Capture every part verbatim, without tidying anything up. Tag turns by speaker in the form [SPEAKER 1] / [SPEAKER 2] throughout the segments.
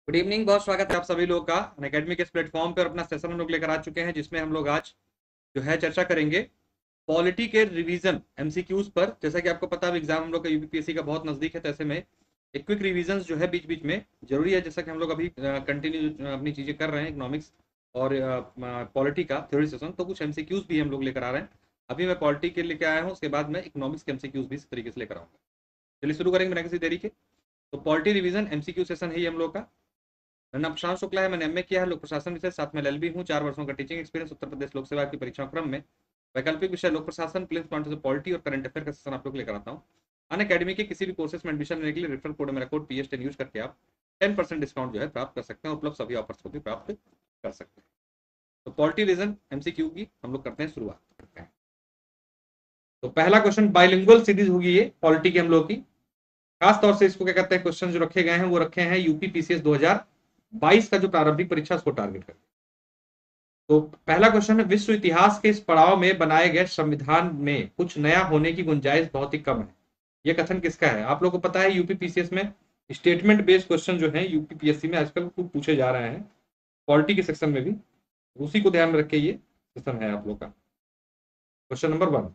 [SPEAKER 1] Good evening, बहुत स्वागत है आप सभी लोगों का अनअकैडमी के इस प्लेटफॉर्म पर। अपना सेशन हम लोग लेकर आ चुके हैं जिसमें हम लोग आज जो है चर्चा करेंगे पॉलिटी के रिवीजन एमसीक्यूज पर। जैसा कि आपको पता है एग्जाम हम लोग का यूपीपीएससी का बहुत नजदीक है, तो ऐसे में एक क्विक रिवीजन जो है बीच बीच में जरूरी है। जैसा कि हम लोग अभी कंटिन्यू अपनी चीजें कर रहे हैं इकोनॉमिक्स और पॉलिटी का थ्योरी सेशन, तो कुछ एमसीक्यूज भी हम लोग लेकर आ रहे हैं। अभी मैं पॉलिटी के लेकर आया हूँ, उसके बाद मैं इकोनॉमिक्स के एमसीक्यूज भी इस तरीके से लेकर आऊंगा। चलिए शुरू करेंगे बिना किसी देरी के। तो पॉलिटी रिवीजन एमसीक्यू सेशन है ये हम लोग का। मेरा नाम प्रशांत शुक्ला है, मैंने एमए किया है लोक प्रशासन विषय, साथ में एलएलबी हूँ। चार वर्षों का टीचिंग एक्सपीरियंस उत्तर प्रदेश लोक सेवा की परीक्षा क्रम में वैकल्पिक विषय लोक प्रशासन, प्लेस पॉइंट ऑफ पॉलिटी और करंट अफेयर का सेशन आप लोग लेकर आता हूँ। अन अकेडमी के किसी भी कोर्सेज में एडमिशन लेने के लिए रेफरल कोड मेरा code P S ten use करके आप टेन परसेंट डिस्काउंट जो है प्राप्त कर सकते हैं, उपलब्ध सभी ऑफर्स को भी प्राप्त कर सकते हैं। तो पॉलिटी रीजन एमसीक्यू की हम लोग करते हैं शुरुआत करते हैं। तो पहला क्वेश्चन बाइलिंगुअल सीरीज होगी ये पॉलिटी की हम लोग की। खास तौर से इसको क्या कहते हैं, क्वेश्चन जो रखे गए हैं वो रखे हैं यूपी पीसीएस दो हज़ार बाईस का जो प्रारंभिक परीक्षा उसको टारगेट करते हैं। तो पहला क्वेश्चन है, विश्व इतिहास के इस पड़ाव में बनाए गए संविधान में कुछ नया होने की गुंजाइश बहुत ही कम है। यह कथन किसका है? आप लोगों को पता है यूपी पीसीएस में स्टेटमेंट बेस्ड क्वेश्चन जो है यूपी पीएससी में आजकल खूब पूछे जा रहे हैं, पॉलिटी के सेक्शन में भी। उसी को ध्यान में रख के ये क्वेश्चन है आप लोग का। क्वेश्चन नंबर वन,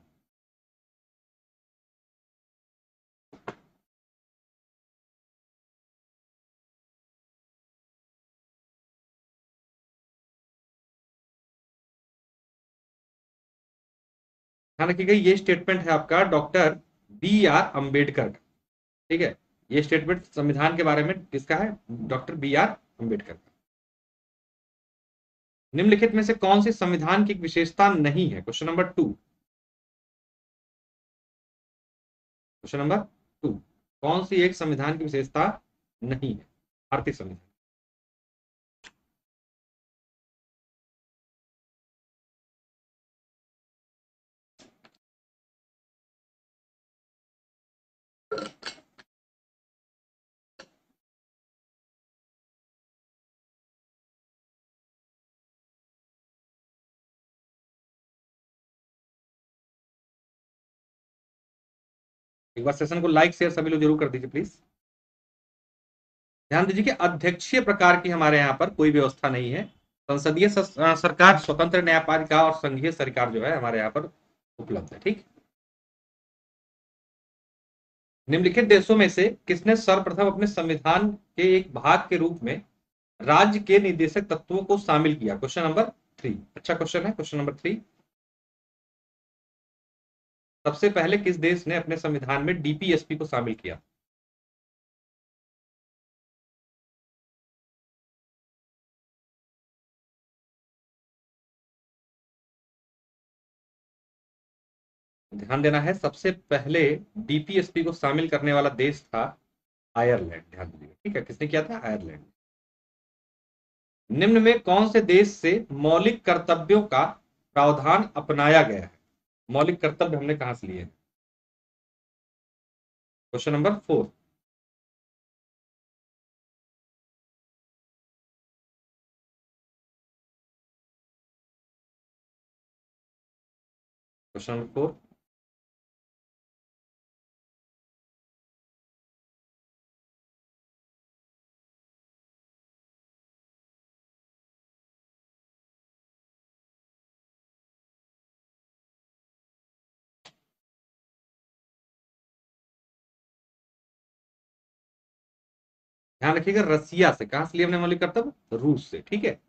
[SPEAKER 1] ध्यान रखिएगा ये स्टेटमेंट है आपका डॉक्टर बी आर अम्बेडकर का। ठीक है, ये स्टेटमेंट संविधान के बारे में किसका है? डॉक्टर बी आर अम्बेडकर का। निम्नलिखित में से कौन सी संविधान की एक विशेषता नहीं है? Question number two. Question number two, कौन सी एक संविधान की विशेषता नहीं है भारतीय संविधान? एक बार सेशन को लाइक शेयर सभी लोग जरूर कर दीजिए प्लीज। ध्यान दीजिए कि अध्यक्षीय प्रकार की हमारे यहाँ पर कोई व्यवस्था नहीं है। संसदीय सरकार, स्वतंत्र न्यायपालिका और संघीय सरकार जो है हमारे यहाँ पर उपलब्ध है। ठीक, निम्नलिखित देशों में से किसने सर्वप्रथम अपने संविधान के एक भाग के रूप में राज्य के निर्देशक तत्वों को शामिल किया? Question number three. अच्छा क्वेश्चन है क्वेश्चन नंबर थ्री। सबसे पहले किस देश ने अपने संविधान में डीपीएसपी को शामिल किया? ध्यान देना है, सबसे पहले डीपीएसपी को शामिल करने वाला देश था आयरलैंड। ध्यान दीजिएगा, ठीक है, किसने किया था? आयरलैंड। निम्न में कौन से देश से मौलिक कर्तव्यों का प्रावधान अपनाया गया है? मौलिक कर्तव्य हमने कहां से लिए? Question number four. Question number four, ध्यान रखिएगा रसिया से। कहां से लिए हमने मौलिक कर्तव्य? रूस से। ठीक है,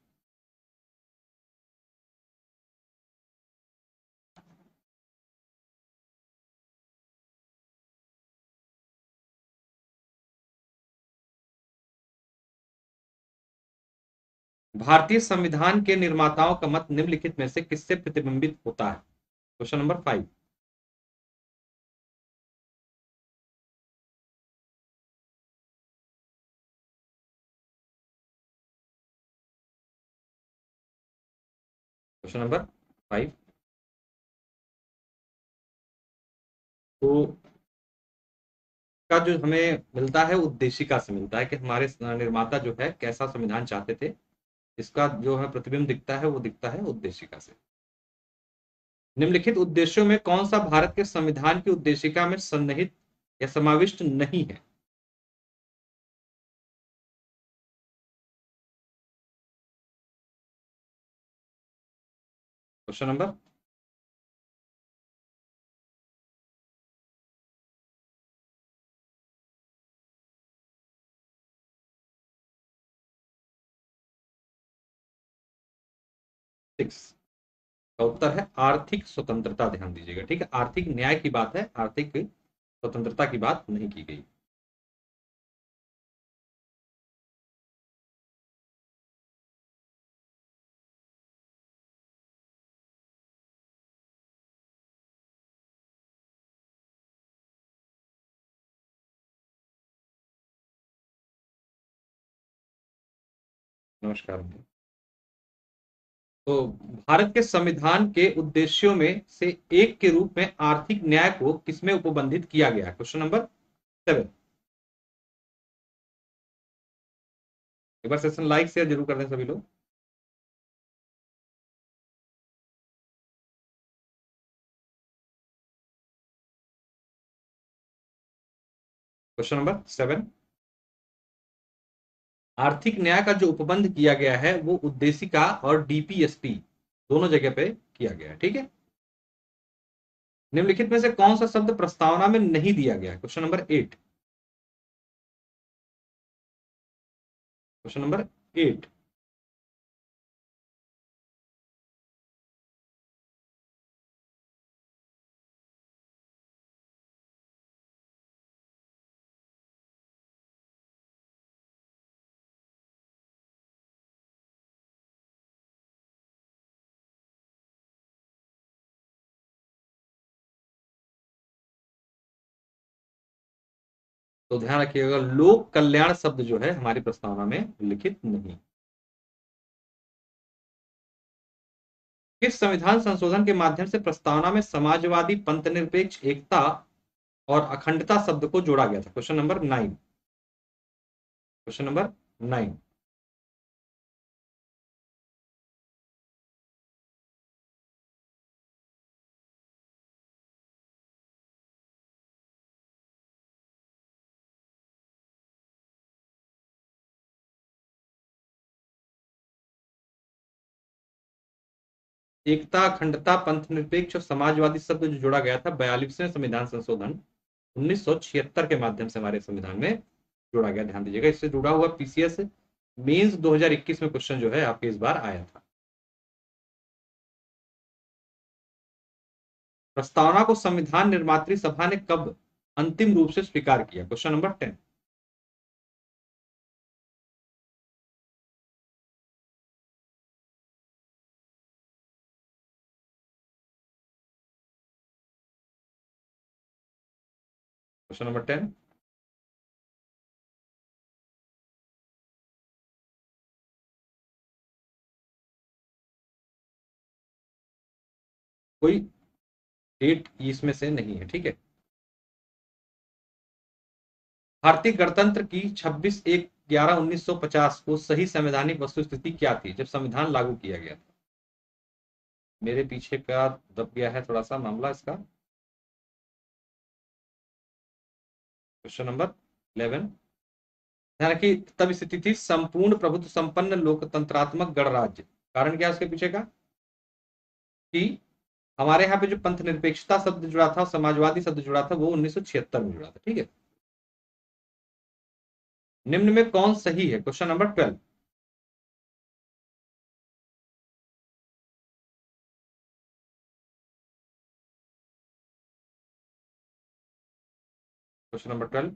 [SPEAKER 1] भारतीय संविधान के निर्माताओं का मत निम्नलिखित में से किससे प्रतिबिंबित होता है? Question number five. Question number five. तो का जो हमें मिलता है उद्देशिका से मिलता है कि हमारे निर्माता जो है कैसा संविधान चाहते थे, इसका जो है प्रतिबिंब दिखता है वो दिखता है उद्देशिका से। निम्नलिखित उद्देश्यों में कौन सा भारत के संविधान की उद्देशिका में सन्निहित या समाविष्ट नहीं है? क्वेश्चन नंबर सिक्स का उत्तर है आर्थिक स्वतंत्रता। ध्यान दीजिएगा, ठीक है, आर्थिक न्याय की बात है, आर्थिक स्वतंत्रता की बात नहीं की गई। नमस्कार। तो भारत के संविधान के उद्देश्यों में से एक के रूप में आर्थिक न्याय को किसमें उपबंधित किया गया? Question number seven. एक बार सेशन लाइक शेयर जरूर कर दें सभी लोग। Question number seven. आर्थिक न्याय का जो उपबंध किया गया है वो उद्देशिका और डीपीएसपी दोनों जगह पे किया गया है, ठीक है। निम्नलिखित में से कौन सा शब्द प्रस्तावना में नहीं दिया गया? Question number eight. Question number eight. तो ध्यान रखिएगा, लोक कल्याण शब्द जो है हमारी प्रस्तावना में लिखित नहीं। किस संविधान संशोधन के माध्यम से प्रस्तावना में समाजवादी पंथनिरपेक्ष एकता और अखंडता शब्द को जोड़ा गया था? Question number nine. Question number nine. एकता, अखंडता, पंथनिरपेक्ष और समाजवादी शब्द जो जोड़ा गया था बयालीसवें संविधान संशोधन उन्नीस सौ छिहत्तर के माध्यम से हमारे संविधान में जोड़ा गया। ध्यान दीजिएगा, इससे जुड़ा हुआ पीसीएस मेंस दो हज़ार इक्कीस में क्वेश्चन जो है आपके इस बार आया था। प्रस्तावना को संविधान निर्मात्री सभा ने कब अंतिम रूप से स्वीकार किया? Question number ten. Question number ten. कोई डेट इसमें से नहीं है, ठीक है। भारतीय गणतंत्र की छब्बीस एक ग्यारह उन्नीस सौ पचास को सही संवैधानिक वस्तुस्थिति क्या थी जब संविधान लागू किया गया था? मेरे पीछे का दब गया है थोड़ा सा मामला इसका। Question number eleven. ध्यान रखिए, तब स्थिति थी संपूर्ण प्रभुत्व संपन्न लोकतंत्रात्मक गणराज्य। कारण क्या उसके पीछे का? कि हमारे यहाँ पे जो पंथ निरपेक्षता शब्द जुड़ा था, समाजवादी शब्द जुड़ा था, वो उन्नीस सौ छिहत्तर में जुड़ा था, ठीक है। निम्न में कौन सही है? Question number twelve. Question number twelve.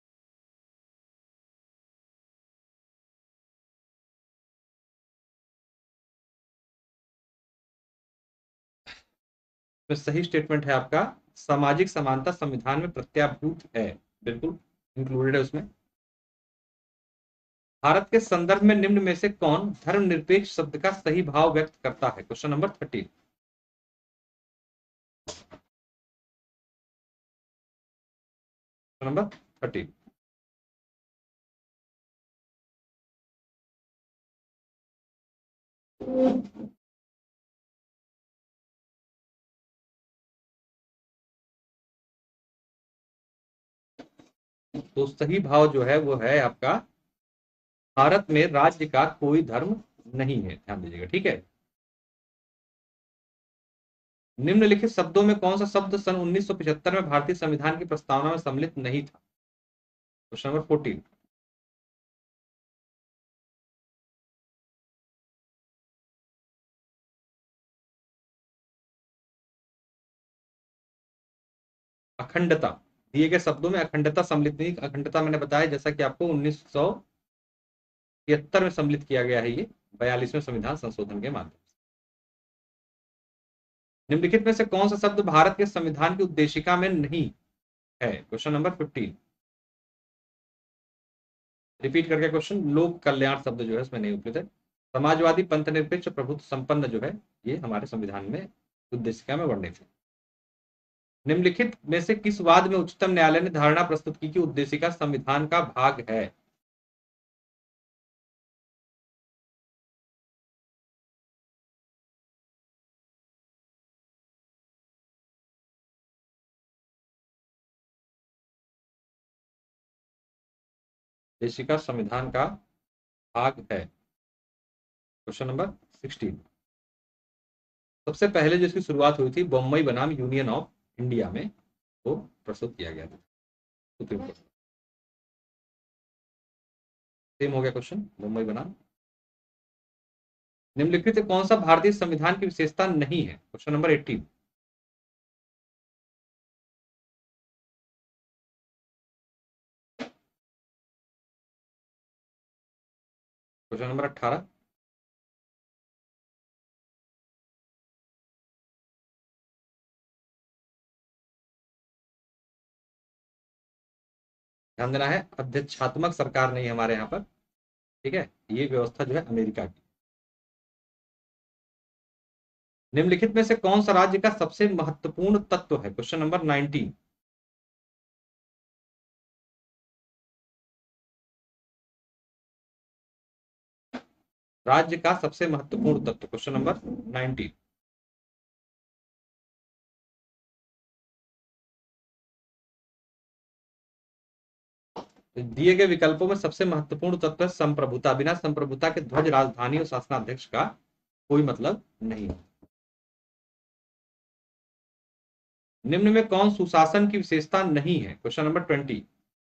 [SPEAKER 1] तो सही स्टेटमेंट है आपका, सामाजिक समानता संविधान में प्रत्याभूत है, बिल्कुल इंक्लूडेड है उसमें। भारत के संदर्भ में निम्न में से कौन धर्मनिरपेक्ष शब्द का सही भाव व्यक्त करता है? Question number thirteen. Number thirteen. तो सही भाव जो है वो है आपका, भारत में राज्य का कोई धर्म नहीं है। ध्यान दीजिएगा, ठीक है। निम्नलिखित शब्दों में कौन सा शब्द सन उन्नीस सौ पचहत्तर में भारतीय संविधान की प्रस्तावना में सम्मिलित नहीं था? Question number fourteen. अखंडता। दिए गए शब्दों में अखंडता सम्मिलित नहीं। अखंडता मैंने बताया जैसा कि आपको उन्नीस सौ तिहत्तर में सम्मिलित किया गया है, ये बयालीसवें संविधान संशोधन के माध्यम से। निम्नलिखित में से कौन सा शब्द भारत के संविधान की उद्देशिका में नहीं है? Question number fifteen. रिपीट करके क्वेश्चन, लोक कल्याण शब्द जो है इसमें नहीं उपलब्ध है। समाजवादी, पंथ निरपेक्ष, प्रभुत्व संपन्न जो है ये हमारे संविधान में उद्देशिका में वर्णित है। निम्नलिखित में से किस वाद में उच्चतम न्यायालय ने धारणा प्रस्तुत की कि उद्देशिका संविधान का भाग है? उद्देशिका संविधान का भाग है। Question number sixteen. सबसे पहले जो इसकी शुरुआत हुई थी बम्बई बनाम यूनियन ऑफ इंडिया में, वो प्रस्तुत किया गया था सुप्रीम कोर्ट। सेम हो गया क्वेश्चन, बम्बई बनाम। निम्नलिखित कौन सा भारतीय संविधान की विशेषता नहीं है? Question number eighteen. Question number अठारह। ध्यान देना है, अध्यक्षात्मक सरकार नहीं हमारे यहाँ पर, ठीक है, ये व्यवस्था जो है अमेरिका की। निम्नलिखित में से कौन सा राज्य का सबसे महत्वपूर्ण तत्व है? Question number nineteen. राज्य का सबसे महत्वपूर्ण तत्व, क्वेश्चन नंबर नाइनटीन। दिए गए विकल्पों में सबसे महत्वपूर्ण तत्व है संप्रभुता। बिना संप्रभुता के ध्वज, राजधानी और शासनाध्यक्ष का कोई मतलब नहीं। निम्न में कौन सुशासन की विशेषता नहीं है? Question number twenty.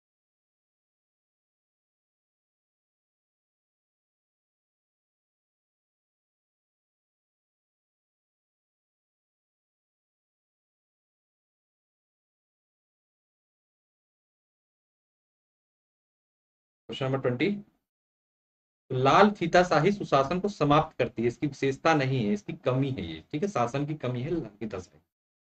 [SPEAKER 1] Question number twenty. लाल फीताशाही सुशासन को समाप्त करती है, इसकी विशेषता नहीं है, इसकी कमी है ये, ठीक है, शासन की कमी है लाल फीताशाही।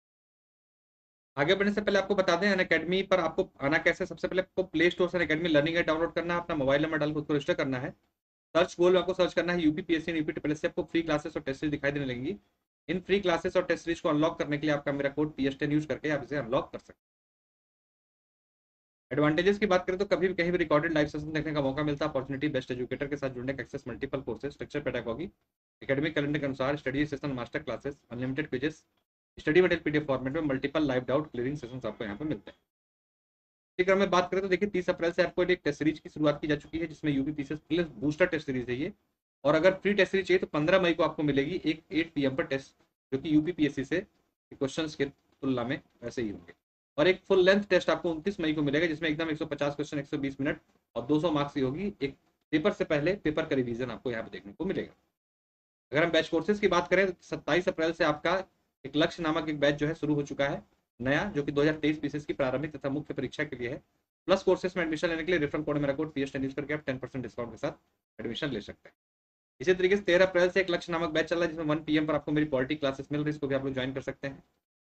[SPEAKER 1] आगे बढ़ने से पहले आपको बता दें अनअकैडमी पर आपको आना कैसे। सबसे पहले आपको प्ले स्टोर से अनअकैडमी लर्निंग ऐप डाउनलोड करना है, अपना मोबाइल नंबर डालकर उसको रजिस्टर करना है। सर्च गोल में आपको सर्च करना है UP PSC UP triple S से, आपको फ्री क्लासेस और टेस्ट सीरीज दिखाई देने लगेंगी। इन फ्री क्लासेस और टेस्ट सीरीज को अनलॉक करने के लिए आपका मेरा code P S ten use करके आप इसे अनलॉक कर सकते हैं। एडवांटेजेस की बात करें तो कभी भी कहीं भी रिकॉर्डेड लाइव सेशन देखने का मौका मिलता है, अपॉर्चुनिटी, बेस्ट एजुकेटर के साथ जुड़ने का access, multiple courses, structure, pedagogy, academic calendar के अनुसार study session, master classes, unlimited pages, study material PDF format में, multiple live doubt clearing sessions आपको यहाँ पे मिलते हैं। अगर मैं बात करें तो देखिए तीस अप्रैल से आपको एक टेस्ट सीरीज की शुरुआत की जा चुकी है, जिसमें UP PCS plus booster test series है ये। और अगर फ्री टेस्ट सीरीज चाहिए तो पंद्रह मई को आपको मिलेगी एक एट पी एम पर टेस्ट, जो कि यूपी पीएससी से क्वेश्चंस के तुलना में वैसे ही होंगे। और एक फुल लेंथ टेस्ट आपको उनतीस मई को मिलेगा, जिसमें एकदम एक सौ पचास क्वेश्चन, एक सौ बीस मिनट और दो सौ मार्क्स की होगी। एक पेपर से पहले पेपर का रिवीजन आपको यहाँ पे देखने को मिलेगा। अगर हम बैच कोर्सेज की बात करें तो सत्ताईस अप्रैल से आपका एक लक्ष्य नामक एक बैच जो है शुरू हो चुका है नया, जो कि दो हज़ार तेईस पीसीएस की प्रारंभिक तथा मुख्य परीक्षा के लिए है। प्लस कोर्सेज में एडमिशन लेने के लिए रेफरल कोड मेरा code P S ten use करके आप टेन परसेंट डिस्काउंट के साथ एडमिशन ले सकते हैं। इसी तरीके से तेरह अप्रैल से एक लक्ष्य नामक बैच चल रहा है, जिसमें वन पीएम पर आपको मेरी पॉलिटी क्लासेस मिल रही है, इसको भी आप लोग ज्वाइन कर सकते हैं।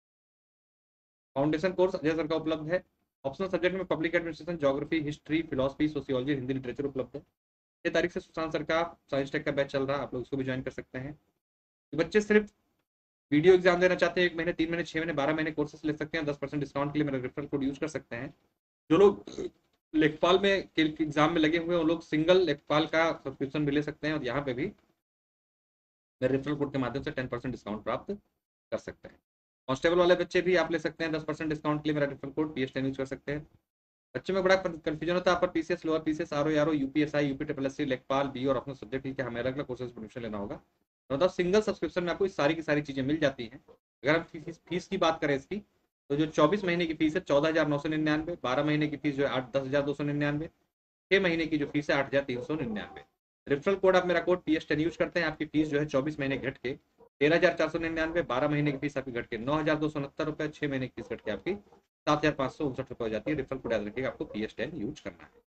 [SPEAKER 1] फाउंडेशन कोर्स अजय सर का उपलब्ध है। ऑप्शनल सब्जेक्ट में public administration, geography, history, philosophy, sociology, Hindi literature उपलब्ध है। छह तारीख से सुशांत सर का साइंस टेक का बैच चल रहा है, आप लोग उसको भी ज्वाइन कर सकते हैं। तो बच्चे सिर्फ वीडियो एग्जाम देना चाहते हैं, एक महीने, तीन महीने, छह महीने, बारह महीने कोर्सेस ले सकते हैं। दस परसेंट डिस्काउंट के लिए मेरा रेफरल कोड यूज कर सकते हैं। जो लोग लेखपाल में एग्जाम में लगे हुए हैं वो लोग सिंगल लेखपाल का सब्सक्रिप्शन भी ले सकते हैं, और यहाँ पे भी मेरे रेफरल कोड के माध्यम से टेन परसेंट डिस्काउंट प्राप्त कर सकते हैं। कांस्टेबल वाले बच्चे भी आप ले सकते हैं, दस परसेंट डिस्काउंट के लिए मेरा referral code P S ten use कर सकते हैं। बच्चे में बड़ा कंफ्यूजन होता है, upper PCS, lower PCS, RO, RO, UPSI, UP triple S C, लेखपाल, बी और अपना सब्जेक्ट, ठीक है, हमें अलग अलग कोर्सेज परमिशन लेना होगा। तो मतलब सिंगल सब्सक्रिप्शन में आपको सारी की सारी चीजें मिल जाती हैं। अगर हम फीस फीस की बात करें इसकी, तो जो चौबीस महीने की फीस है चौदह हजार नौ सौ निन्यानवे, बारह महीने की फीस जो है आठ दस हजार दो सौ निन्यानवे, छह महीने की जो फीस है आठ हजार तीन सौ निन्यानवे। रेफरल कोड आप मेरा code P S ten use करते हैं, आपकी फीस जो है चौबीस महीने घट के तेरह हजार चार सौ निन्यानवे, बारह महीने की फीस आपकी घट के नौ हजार दो सौ उनहत्तर रुपए, छह महीने की फीस घट के आपकी सात हजार पांच सौ उनसठ रुपए हो जाती है। रेफरल कोड याद रखिएगा, आपको पी एस टेन यूज करना है।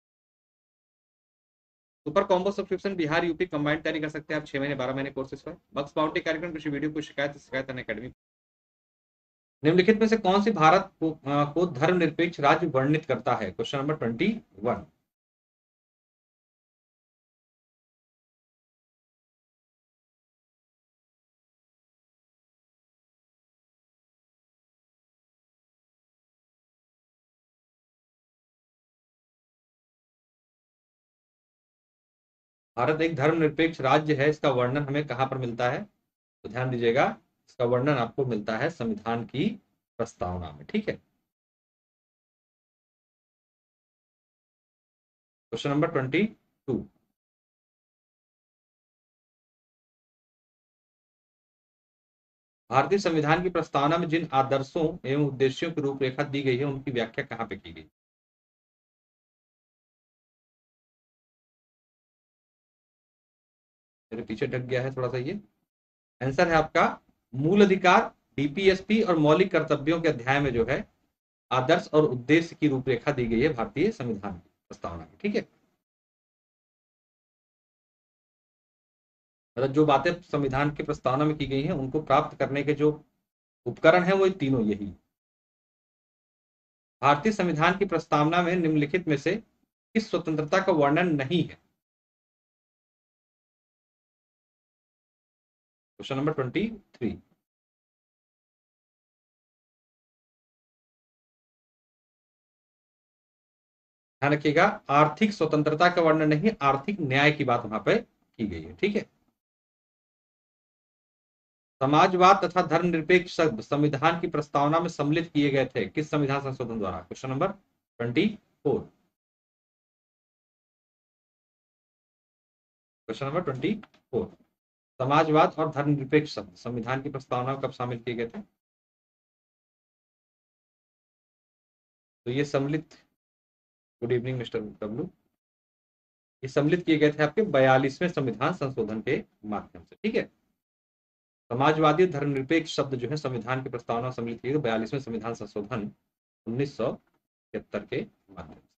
[SPEAKER 1] Super combo subscription Bihar UP combined तैयारी कर सकते हैं आप छह महीने बारह महीने कोर्सेज पर। बक्स बाउंड्री कार्यक्रम किसी वीडियो को शिकायत शिकायत अकेडमी। निम्नलिखित में से कौन सी भारत को, आ, को धर्मनिरपेक्ष राज्य वर्णित करता है? Question number twenty one. भारत एक धर्मनिरपेक्ष राज्य है, इसका वर्णन हमें कहां पर मिलता है? तो ध्यान दीजिएगा, इसका वर्णन आपको मिलता है संविधान की प्रस्तावना में। ठीक है, क्वेश्चन नंबर ट्वेंटी टू। भारतीय संविधान की प्रस्तावना में जिन आदर्शों एवं उद्देश्यों की रूपरेखा दी गई है उनकी व्याख्या कहां पे की गई? मेरे पीछे ढक गया है थोड़ा सा ये। आंसर है आपका मूल अधिकार, डी पी एस पी और मौलिक कर्तव्यों के अध्याय में जो है आदर्श और उद्देश्य की रूपरेखा दी गई है भारतीय संविधान की प्रस्तावना में। ठीक है, मतलब जो बातें संविधान की प्रस्तावना में की गई हैं उनको प्राप्त करने के जो उपकरण है वो तीनों यही। भारतीय संविधान की प्रस्तावना में निम्नलिखित में से किस स्वतंत्रता का वर्णन नहीं है? Question number twenty three. ध्यान रखिएगा, आर्थिक स्वतंत्रता का वर्णन नहीं, आर्थिक न्याय की बात वहां पे की गई है। ठीक है, समाजवाद तथा धर्मनिरपेक्ष शब्द संविधान की प्रस्तावना में सम्मिलित किए गए थे किस संविधान संशोधन द्वारा? Question number twenty four. Question number twenty four. समाजवाद और धर्मनिरपेक्ष शब्द संविधान की प्रस्तावना में कब शामिल किए गए थे? तो ये सम्मिलित, गुड इवनिंग मिस्टर डब्लू, ये सम्मिलित किए गए थे आपके बयालीसवें संविधान संशोधन के माध्यम से। ठीक है, समाजवादी धर्मनिरपेक्ष शब्द जो है संविधान की प्रस्तावना में सम्मिलित किए गए बयालीसवें संविधान संशोधन उन्नीस सौ तिहत्तर के माध्यम से।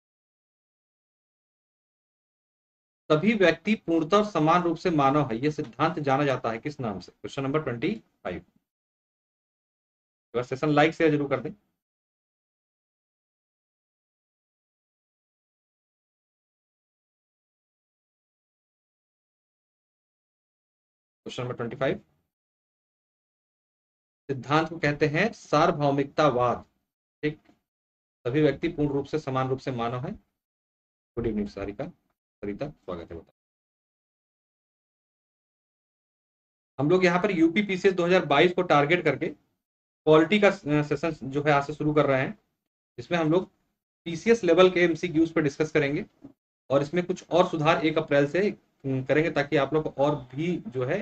[SPEAKER 1] सभी व्यक्ति पूर्णतः और समान रूप से मानव है, यह सिद्धांत जाना जाता है किस नाम से? Question number twenty five. अगर सेशन लाइक शेयर जरूर कर दें। Question number twenty five. सिद्धांत को कहते हैं सार्वभौमिकतावाद। ठीक, सभी व्यक्ति पूर्ण रूप से समान रूप से मानव है। गुड इवनिंग सारिका, सरिता, स्वागत है। बता, हम लोग यहाँ पर यूपी पीसीएस दो हज़ार बाईस को टारगेट करके पॉलिटी का सेशन जो है आज से शुरू कर रहे हैं। इसमें हम लोग पीसीएस लेवल के एमसीक्यूज पर डिस्कस करेंगे और इसमें कुछ और सुधार एक अप्रैल से करेंगे ताकि आप लोग को और भी जो है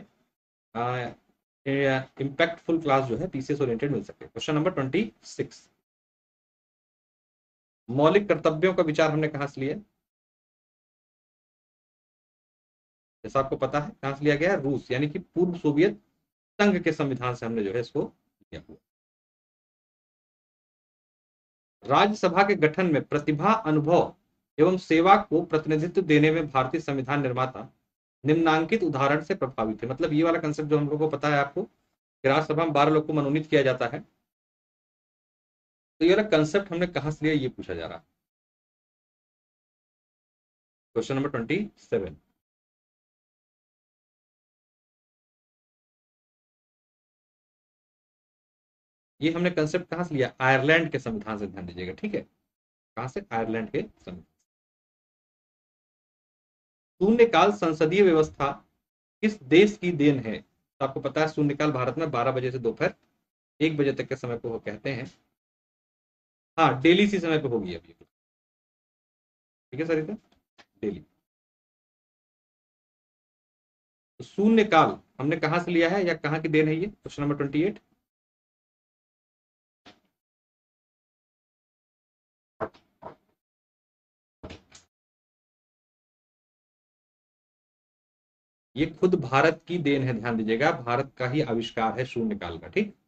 [SPEAKER 1] इम्पैक्टफुल क्लास जो है पीसीएस ओरिएंटेड मिल सके। Question number twenty six. मौलिक कर्तव्यों का विचार हमने कहां से लिया? जैसा आपको पता है कहां से लिया गया है? रूस, यानी कि पूर्व सोवियत संघ के संविधान से हमने जो है इसको लिया हुआ। राज्यसभा के गठन में प्रतिभा, अनुभव एवं सेवा को प्रतिनिधित्व देने में भारतीय संविधान निर्माता निम्नांकित उदाहरण से प्रभावित है। मतलब ये वाला कंसेप्ट जो हम लोग को पता है आपको, राज्यसभा में बारह लोग को मनोनीत किया जाता है, तो ये वाला कंसेप्ट हमने कहां से लिया ये पूछा जा रहा है। Question number twenty seven. ये हमने कंसेप्ट कहां से लिया? आयरलैंड के संविधान से। ध्यान दीजिएगा, ठीक है, कहां से? आयरलैंड के संविधान। शून्यकाल संसदीय व्यवस्था किस देश की देन है? तो आपको पता है शून्यकाल भारत में बारह बजे से दोपहर एक बजे तक के समय को वो कहते हैं। हाँ, डेली सी समय पे होगी अभी। ठीक है सर, इधर डेली। तो शून्यकाल हमने कहां से लिया है या कहां की देन है ये? Question number twenty eight. ये खुद भारत की देन है, ध्यान दीजिएगा, भारत का ही आविष्कार है शून्यकाल का। ठीक,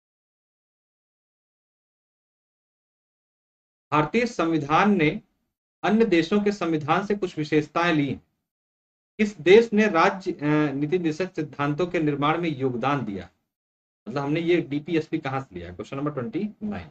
[SPEAKER 1] भारतीय संविधान ने अन्य देशों के संविधान से कुछ विशेषताएं ली हैं। किस देश ने राज्य अ, नीति निर्देशक सिद्धांतों के निर्माण में योगदान दिया? मतलब हमने ये डीपीएसपी कहां से लिया? Question number twenty nine.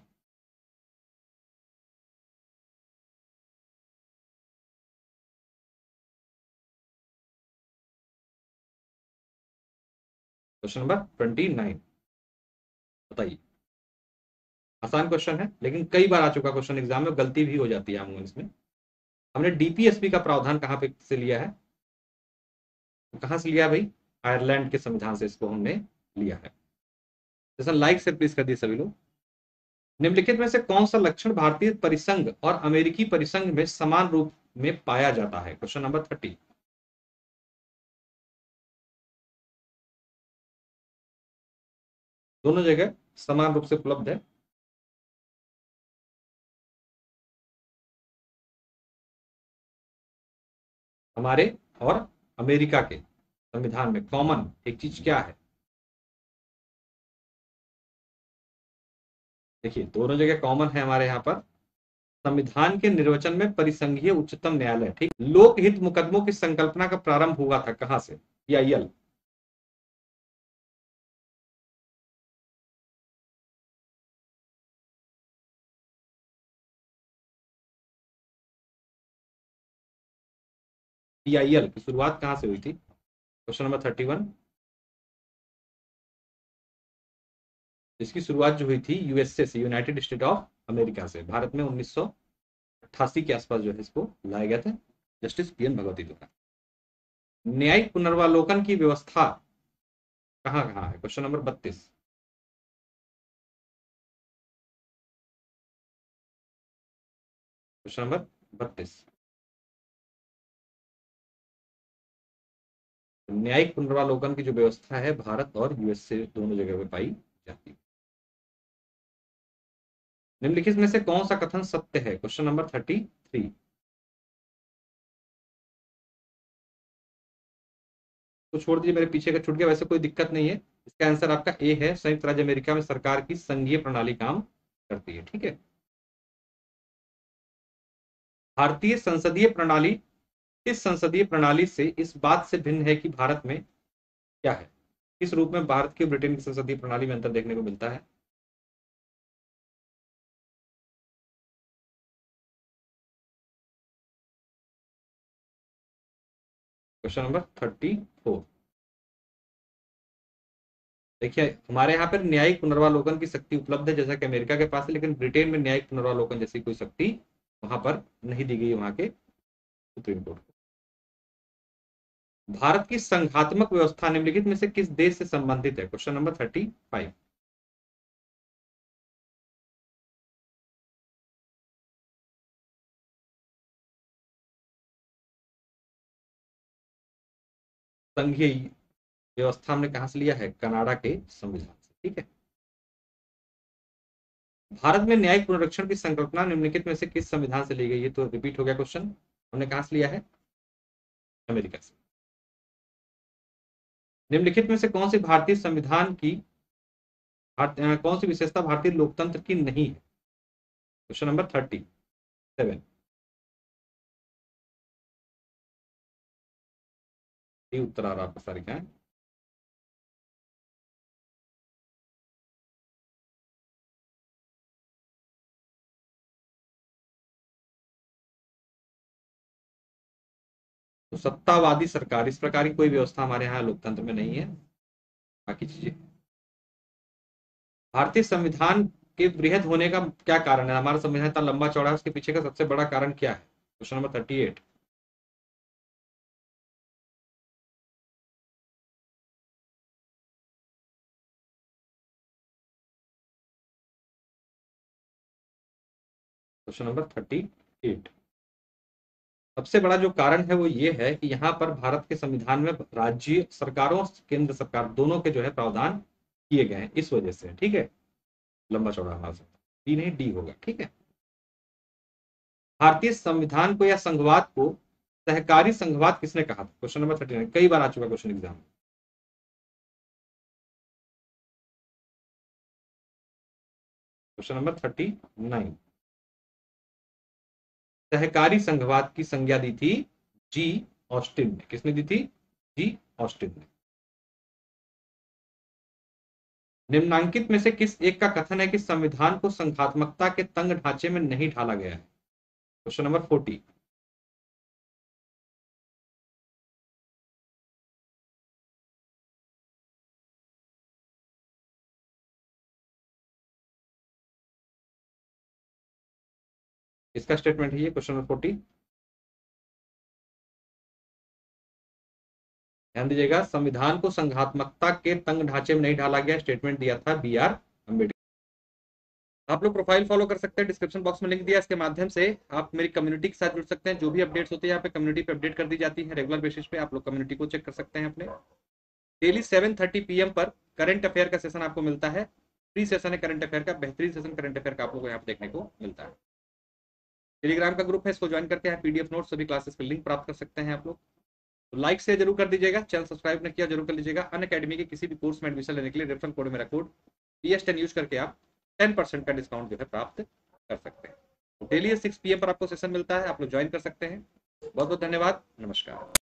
[SPEAKER 1] Question number twenty nine, बताइए। आसान क्वेश्चन है, लेकिन कई बार आ चुका क्वेश्चन एग्जाम में, गलती भी हो जाती है अमूमन इसमें। हमने डीपीएसपी का प्रावधान कहां पे से लिया है? कहां से लिया भाई? आयरलैंड के संविधान से इसको हमने लिया है। जैसा लाइक से प्लीज कर दिए सभी लोग। निम्नलिखित में से कौन सा लक्षण भारतीय परिसंघ और अमेरिकी परिसंघ में समान रूप में पाया जाता है? Question number thirty. दोनों जगह समान रूप से उपलब्ध है। हमारे और अमेरिका के संविधान में कॉमन एक चीज क्या है? देखिए, दोनों जगह कॉमन है हमारे यहाँ पर। संविधान के निर्वचन में परिसंघीय उच्चतम न्यायालय, ठीक, लोकहित मुकदमों की संकल्पना का प्रारंभ हुआ था कहां से? पीआईएल। पीआईएल की शुरुआत कहां से हुई थी? Question number thirty one. इसकी शुरुआत जो हुई थी यूएसए से, यूनाइटेड स्टेट ऑफ अमेरिका से। भारत में उन्नीस सौ अट्ठासी के आसपास जो है इसको लाया गया था, जस्टिस पीएन भगवती द्वारा। न्यायिक पुनर्वालोकन की व्यवस्था कहां कहां है? क्वेश्चन नंबर बत्तीस। क्वेश्चन नंबर बत्तीस। न्यायिक पुनर्वालोकन की जो व्यवस्था है भारत और यूएसए दोनों जगह पे पाई जाती है। निम्नलिखित में से कौन सा कथन सत्य है? Question number thirty three. तो छोड़ दीजिए, मेरे पीछे का छूट गया, वैसे कोई दिक्कत नहीं है। इसका आंसर आपका ए है, संयुक्त राज्य अमेरिका में सरकार की संघीय प्रणाली काम करती है। ठीक है, भारतीय संसदीय प्रणाली इस संसदीय प्रणाली से इस बात से भिन्न है कि भारत में क्या है? किस रूप में भारत की ब्रिटेन की संसदीय प्रणाली में अंतर देखने को मिलता है? Question number thirty four. देखिए, हमारे यहाँ पर न्यायिक पुनर्वालोकन की शक्ति उपलब्ध है जैसा कि अमेरिका के पास है, लेकिन ब्रिटेन में न्यायिक पुनर्वालोकन जैसी कोई शक्ति वहां पर नहीं दी गई है, वहां के सुप्रीम कोर्ट को। भारत की संघात्मक व्यवस्था निम्नलिखित में से किस देश से संबंधित है? Question number thirty five. संघीय व्यवस्था हमने कहां से लिया है? कनाडा के संविधान से। ठीक है, भारत में न्यायिक पुनरीक्षण की संकल्पना निम्नलिखित में से किस संविधान से ली गई है? तो रिपीट हो गया क्वेश्चन, हमने कहां से लिया है? अमेरिका से। निम्नलिखित में से कौन सी भारतीय संविधान की भार- अ, कौन सी विशेषता भारतीय लोकतंत्र की नहीं है? Question number thirty seven. ये उत्तर आ रहा आपका सारे क्या है? तो सत्तावादी सरकार, इस प्रकार की कोई व्यवस्था हमारे यहाँ लोकतंत्र में नहीं है। बाकी चीजें, भारतीय संविधान के वृहद होने का क्या कारण है? हमारा संविधान इतना लंबा चौड़ा है, उसके पीछे का सबसे बड़ा कारण क्या है? Question number thirty eight. Question number thirty eight. सबसे बड़ा जो कारण है वो ये है कि यहाँ पर भारत के संविधान में राज्य सरकारों, केंद्र सरकार दोनों के जो है प्रावधान किए गए हैं, इस वजह से। ठीक है, लंबा चौड़ा हमारा डी नहीं डी होगा। ठीक है, भारतीय संविधान को या संघवाद को सहकारी संघवाद किसने कहा था? क्वेश्चन नंबर थर्टी नाइन, कई बार आ चुका क्वेश्चन एग्जाम में। क्वेश्चन नंबर थर्टी नाइन, सहकारी संघवाद की संज्ञा दी थी जी ऑस्टिन ने। किसने दी थी? जी ऑस्टिन ने। निम्नांकित में से किस एक का कथन है कि संविधान को संघात्मकता के तंग ढांचे में नहीं ढाला गया है? क्वेश्चन नंबर फोर्टी, इसका स्टेटमेंट है ये। क्वेश्चन नंबर फोर्टी, ध्यान दीजिएगा, संविधान को संघात्मकता के तंग ढांचे में नहीं ढाला गया, स्टेटमेंट दिया था बी आर अम्बेडकर। आप लोग प्रोफाइल फॉलो कर सकते हैं, डिस्क्रिप्शन बॉक्स में लिंक दिया, इसके माध्यम से आप मेरी कम्युनिटी के साथ जुड़ सकते हैं। जो भी अपडेट्स होते हैं यहाँ पे कम्युनिटी पे अपडेट कर दी जाती है रेगुलर बेसिस पे, आप लोग कम्युनिटी को चेक कर सकते हैं अपने। Daily seven thirty P M पर करंट अफेयर का सेशन आपको मिलता है। फ्री सेशन है करंट अफेयर का, बेहतरीन सेशन करंट अफेयर का आप लोग को यहाँ पे देखने को मिलता है। टेलीग्राम का ग्रुप है, इसको ज्वाइन करके पीडीएफ नोट सभी क्लासेस के लिंक प्राप्त कर सकते हैं आप लोग। तो लाइक से जरूर कर दीजिएगा, चैनल सब्सक्राइब नहीं किया जरूर कर लीजिएगा। अन अकेडमी के किसी भी कोर्स में एडमिशन लेने के लिए रेफरल कोड मेरा code P S ten use करके आप टेन परसेंट का डिस्काउंट जो है प्राप्त कर सकते हैं। डेली सिक्स पी एम पर आपको सेशन मिलता है, आप लोग ज्वाइन कर सकते हैं। बहुत बहुत धन्यवाद, नमस्कार।